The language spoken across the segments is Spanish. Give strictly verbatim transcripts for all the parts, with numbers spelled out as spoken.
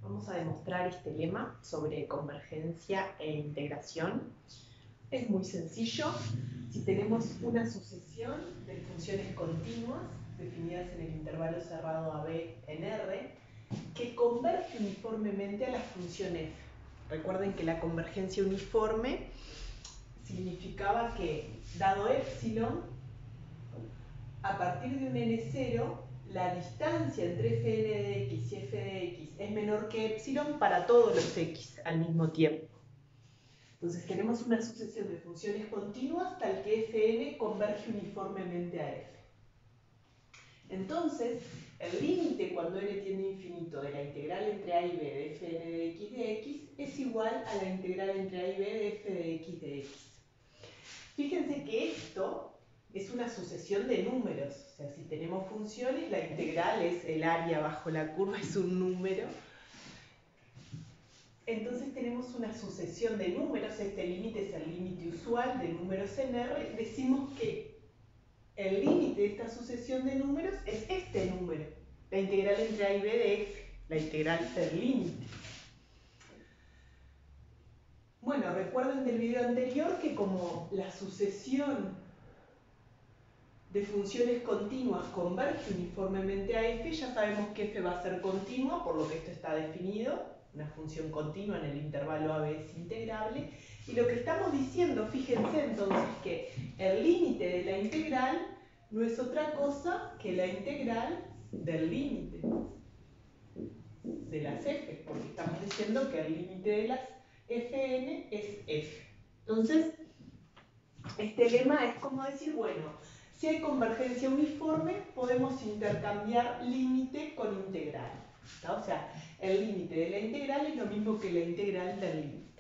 Vamos a demostrar este lema sobre convergencia e integración. Es muy sencillo. Si tenemos una sucesión de funciones continuas definidas en el intervalo cerrado A B en R que converge uniformemente a la función f. Recuerden que la convergencia uniforme significaba que, dado epsilon, a partir de un ene cero, la distancia entre fn de x y f de x es menor que epsilon para todos los x al mismo tiempo. Entonces tenemos una sucesión de funciones continuas tal que fn converge uniformemente a f. Entonces, el límite cuando n tiende a infinito de la integral entre a y b de fn de x de x es igual a la integral entre a y b de f de x de x. Fíjense que esto es una sucesión de números. O sea, si tenemos funciones, la integral es el área bajo la curva, es un número. Entonces tenemos una sucesión de números. Este límite es el límite usual de números en R. Decimos que el límite de esta sucesión de números es este número, la integral entre a y b de f, la integral del límite. Bueno, recuerden del video anterior que como la sucesión de funciones continuas converge uniformemente a f, ya sabemos que f va a ser continua, por lo que esto está definido. Una función continua en el intervalo A B es integrable. Y lo que estamos diciendo, fíjense entonces que el límite de la integral no es otra cosa que la integral del límite de las f, porque estamos diciendo que el límite de las fn es f. Entonces, este lema es como decir, bueno, si hay convergencia uniforme, podemos intercambiar límite con integral. ¿No? O sea, el límite de la integral es lo mismo que la integral del límite.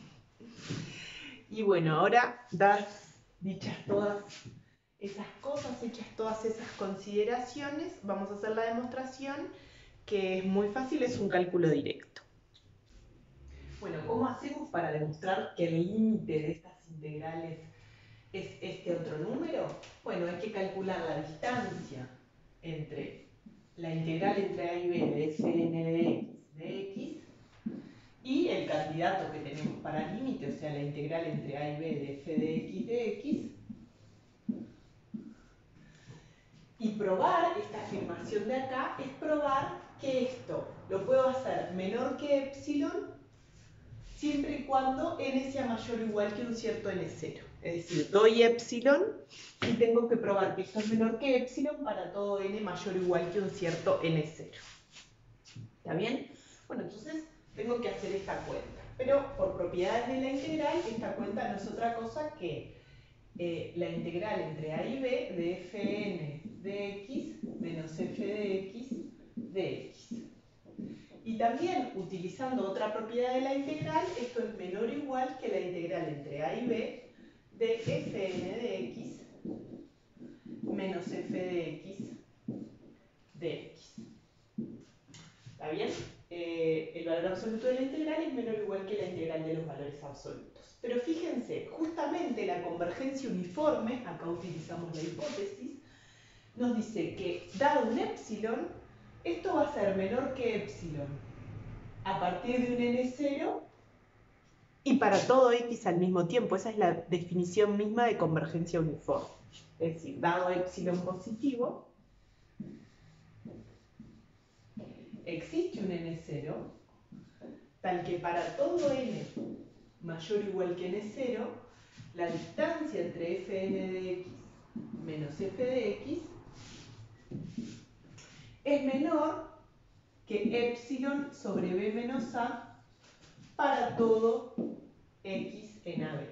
Y bueno, ahora, dadas dichas todas esas cosas, hechas todas esas consideraciones, vamos a hacer la demostración, que es muy fácil, es un cálculo directo. Bueno, ¿cómo hacemos para demostrar que el límite de estas integrales es este otro número? Bueno, hay que calcular la distancia entre la integral entre a y b de fn de x de x y el candidato que tenemos para límite, o sea, la integral entre a y b de f de x de x. Y probar, esta afirmación de acá, es probar que esto lo puedo hacer menor que epsilon siempre y cuando n sea mayor o igual que un cierto ene cero. Es decir, doy epsilon y tengo que probar que esto es menor que epsilon para todo n mayor o igual que un cierto ene cero. ¿Está bien? Bueno, entonces tengo que hacer esta cuenta. Pero por propiedades de la integral, esta cuenta no es otra cosa que eh, la integral entre a y b de fn de x menos f de x de x. Y también, utilizando otra propiedad de la integral, esto es menor o igual que la integral entre a y b de fn de x menos f de x de x. ¿Está bien? Eh, el valor absoluto de la integral es menor o igual que la integral de los valores absolutos. Pero fíjense, justamente la convergencia uniforme, acá utilizamos la hipótesis, nos dice que, dado un epsilon, esto va a ser menor que epsilon a partir de un ene cero y para todo x al mismo tiempo. Esa es la definición misma de convergencia uniforme. Es decir, dado epsilon positivo, existe un ene cero, tal que para todo n mayor o igual que ene cero, la distancia entre fn de x menos f de x es menor que epsilon sobre b menos a para todo x en A B.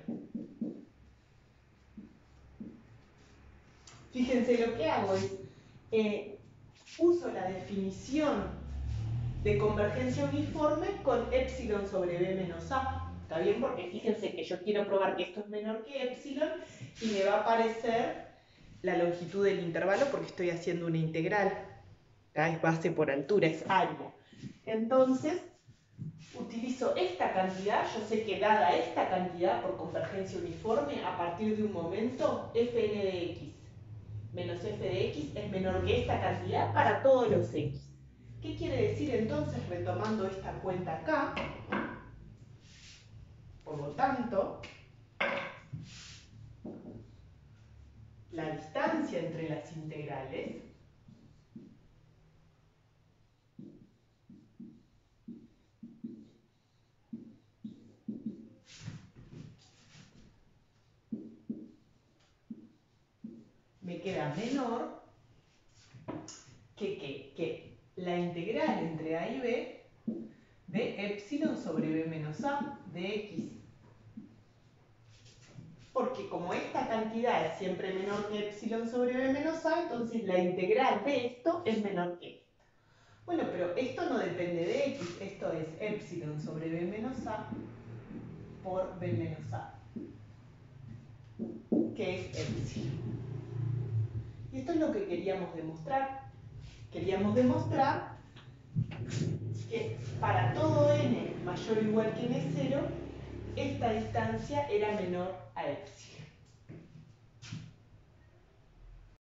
Fíjense, lo que hago es, eh, uso la definición de convergencia uniforme con epsilon sobre b menos a. ¿Está bien? Porque fíjense que yo quiero probar que esto es menor que epsilon y me va a aparecer la longitud del intervalo porque estoy haciendo una integral. ¿Está? Es base por altura, es área. Entonces, utilizo esta cantidad. Yo sé que dada esta cantidad por convergencia uniforme, a partir de un momento, fn de x menos f de x es menor que esta cantidad para todos los x. ¿Qué ¿Qué quiere decir entonces, retomando esta cuenta acá? Por lo tanto, la distancia entre las integrales me queda menor que, que, que la integral entre a y b de epsilon sobre b menos a de x. Porque como esta cantidad es siempre menor que epsilon sobre b menos a, entonces la integral de esto es menor que esta. Bueno, pero esto no depende de x, esto es epsilon sobre b menos a por b menos a, que es epsilon. Y esto es lo que queríamos demostrar. Queríamos demostrar que para todo n mayor o igual que n cero, esta distancia era menor a epsilon.